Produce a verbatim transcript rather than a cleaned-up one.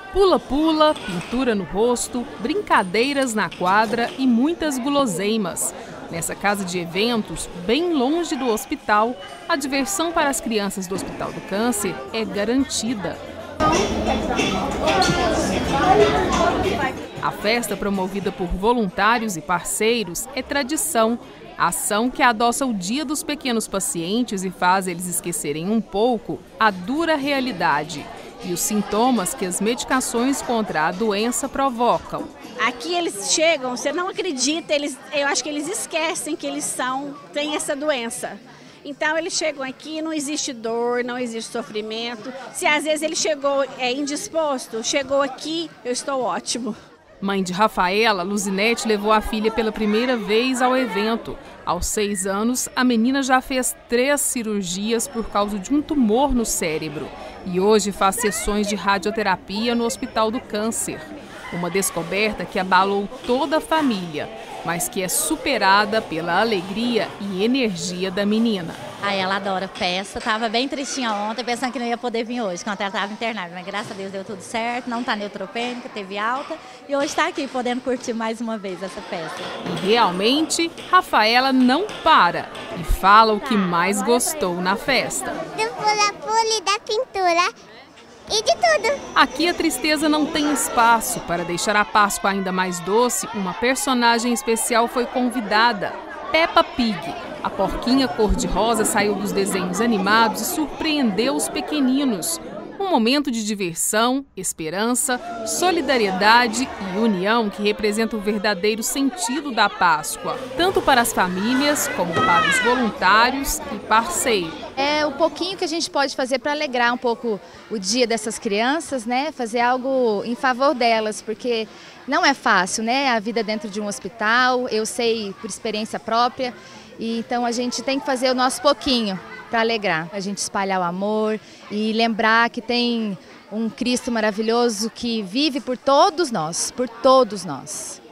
Pula-pula, pintura no rosto, brincadeiras na quadra e muitas guloseimas. Nessa casa de eventos, bem longe do hospital, a diversão para as crianças do Hospital do Câncer é garantida. A festa, promovida por voluntários e parceiros, é tradição. A ação que adoça o Dia dos Pequenos Pacientes e faz eles esquecerem um pouco a dura realidade e os sintomas que as medicações contra a doença provocam. Aqui eles chegam, você não acredita, eles, eu acho que eles esquecem que eles são, têm essa doença. Então eles chegam aqui, não existe dor, não existe sofrimento. Se às vezes ele chegou é, indisposto, chegou aqui, eu estou ótimo. Mãe de Rafaela, Luzinete levou a filha pela primeira vez ao evento. Aos seis anos, a menina já fez três cirurgias por causa de um tumor no cérebro. E hoje faz sessões de radioterapia no Hospital do Câncer. Uma descoberta que abalou toda a família, mas que é superada pela alegria e energia da menina. Ah, ela adora festa, estava bem tristinha ontem, pensando que não ia poder vir hoje, quando ela estava internada. Mas graças a Deus deu tudo certo, não está neutropênica, teve alta e hoje está aqui podendo curtir mais uma vez essa festa. E realmente, Rafaela não para e fala o que mais gostou na festa. Do pula-pula e da pintura. E de tudo. Aqui a tristeza não tem espaço. Para deixar a Páscoa ainda mais doce, uma personagem especial foi convidada, Peppa Pig. A porquinha cor-de-rosa saiu dos desenhos animados e surpreendeu os pequeninos. Um momento de diversão, esperança, solidariedade e união que representa o verdadeiro sentido da Páscoa, tanto para as famílias como para os voluntários e parceiros. É o pouquinho que a gente pode fazer para alegrar um pouco o dia dessas crianças, né? Fazer algo em favor delas, porque não é fácil, né? A vida dentro de um hospital, eu sei por experiência própria, e então a gente tem que fazer o nosso pouquinho para alegrar. A gente espalhar o amor e lembrar que tem um Cristo maravilhoso que vive por todos nós, por todos nós.